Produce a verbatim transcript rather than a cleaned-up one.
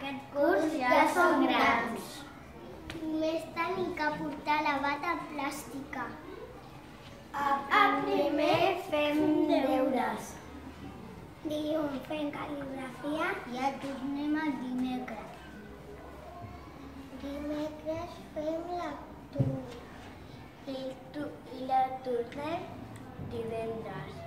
aquest curs ja som grans. Només tenim que portar la bata plàstica. A primer fem deures. Dilluns fem cal·ligrafia I ja tornem el dimecres. Dimecres fem lectura. I la tornem divendres.